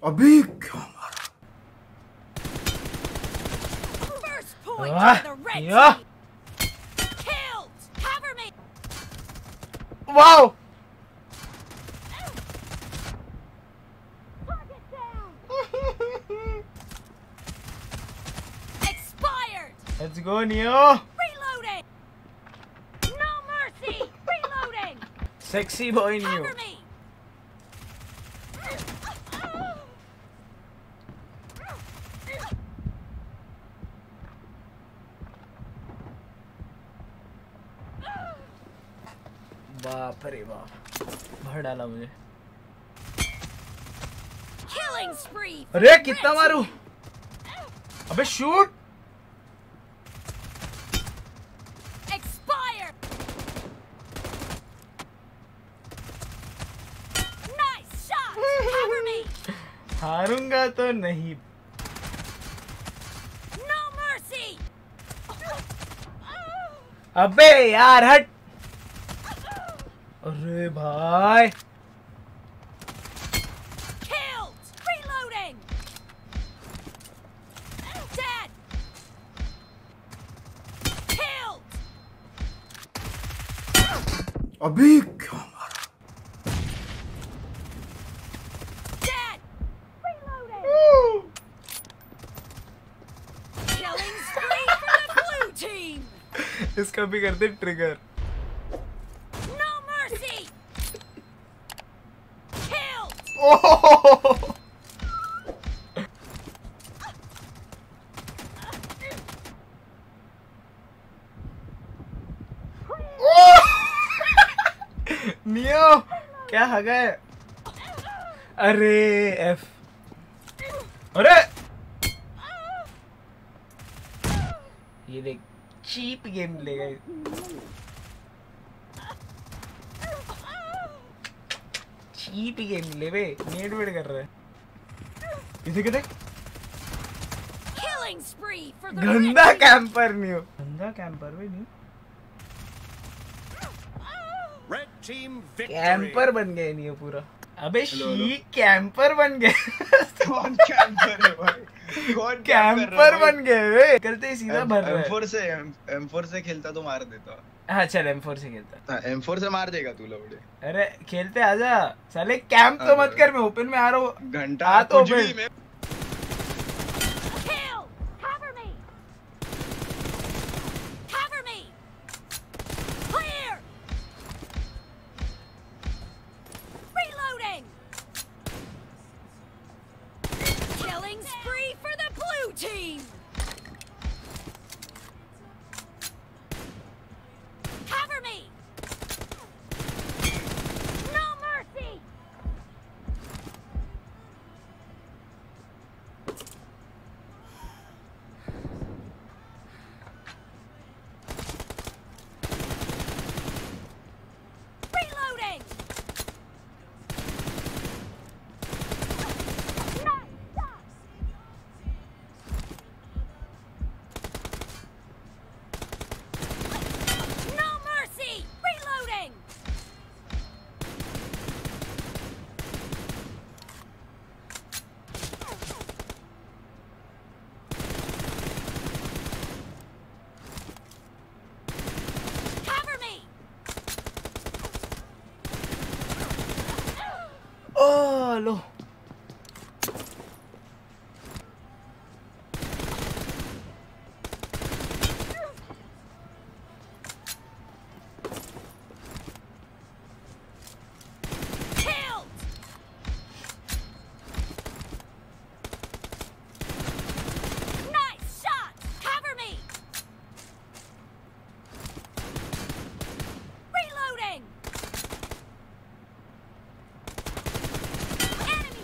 अभी क्या मारा? Wow! Let's go, NEYOO! Reloading! No mercy! Reloading! Sexy boy NEYOO. Cover me! बाप रे बाप, भर डाला मुझे। Killing spree! अरे कितना मारूं? अबे shoot! Expired! Nice shot! Cover me! हारूंगा तो नहीं। No mercy! अबे यार हट! अरे भाई! Killed! Reloading! Dead! Killed! अभी क्या मारा? Dead! Reloading! Killing spree for the blue team! इसका भी करते trigger. No mercy! Killed! Neo क्या हगा है? अरे एफ! अरे ये देख चीप गेम लेगा। चीप गेम ले बे, नेट वेट कर रहा है। इसे क्या देख? Killing spree for the गंदा red team! कैंपर नियो, गंदा कैंपर वे Neo. Red team victory. Camper बन गए नियो पूरा। अबे शी कैंपर बन गए। कौन कैंपर है भाई? कौन कैंपर बन गए वे। करते ही सीधा भर रहा है। M4 से खेलता तो मार देता। हाँ चल M4 से खेलता। हाँ, M4 से मार देगा तू लौड़े। अरे खेलते आजा साले, कैंप तो मत कर, मैं ओपन में आ रहा हूँ। घंटा आ तो कुछ भी ओपन। में Kill! Cover me! Cover me! Clear! Reloading! Killing spree for the blue team! Cover me! No mercy! Reloading! Nice shot! No mercy! Reloading! Cover me! Oh low. Killed! Nice shot! Cover me! Reloading! Enemy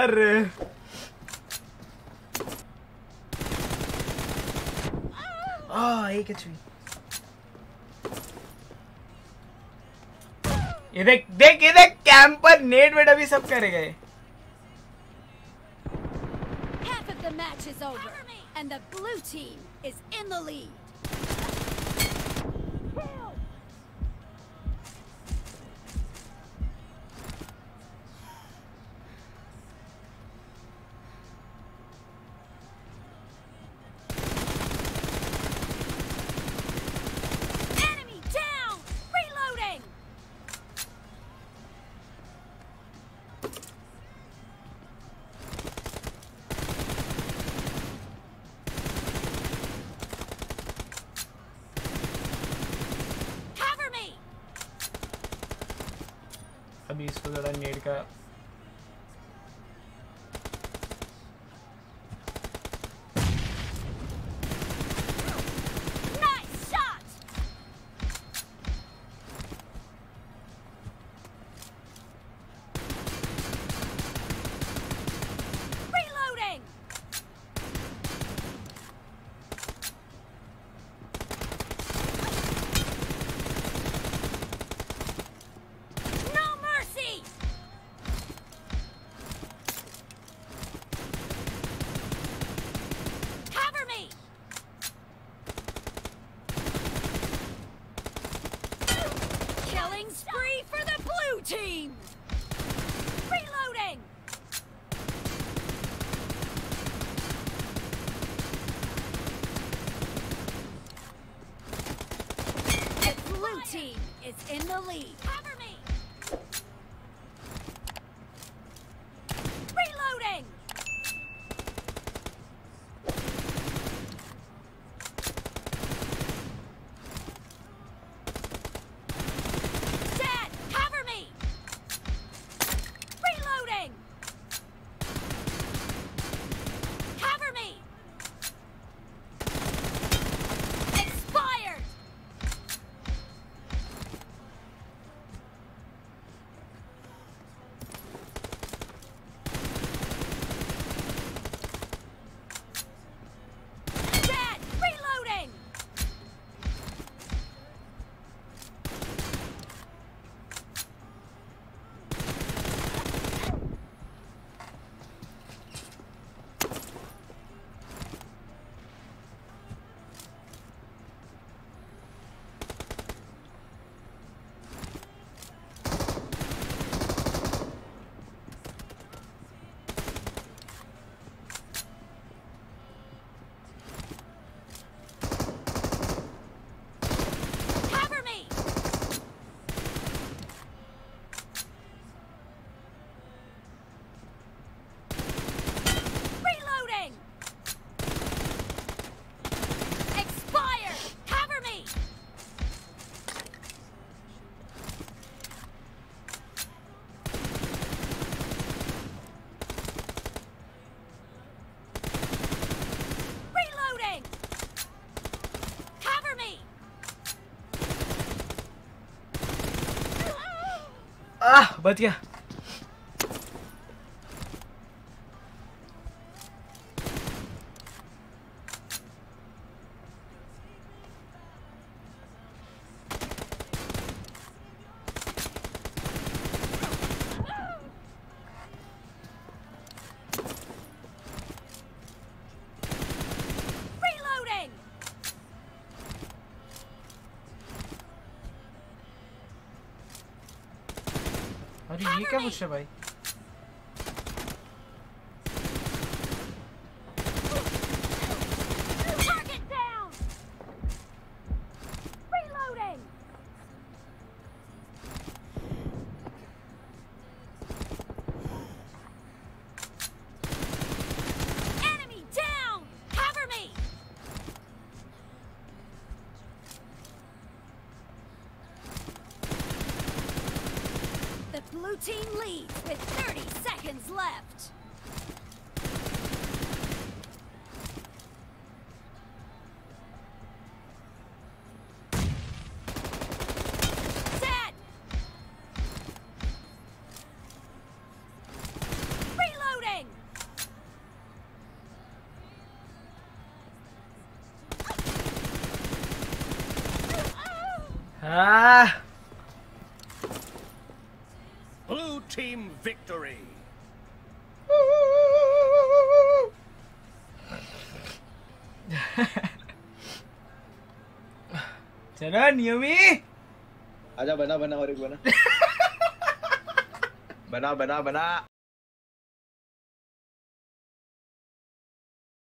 अरे एक HP. ये देख देख ये देख camper net wait अभी सब करे गए। Half of the match is over, and the blue team is in the lead. Enemy down! Reloading! Cover me! अभी इसको जरा नेट का Nice shot! Reloading! No mercy! Cover me! Killing spree for the blue team! Reloading! The blue team is in the lead. Cover me! Reloading! Dad, cover me! Reloading! Cover me! Expired! Dad, reloading! Cover me! Reloading! Expired! Cover me! Reloading! Cover me! बच गया। Reloading! अरे ये क्या पूछ रहे भाई? Target down! Reloading! Enemy down! Cover me! The blue team leads with 30 seconds left. Dead! Reloading! हाँ Blue team victory. चलो नियोमी आजा बना और एक बना बना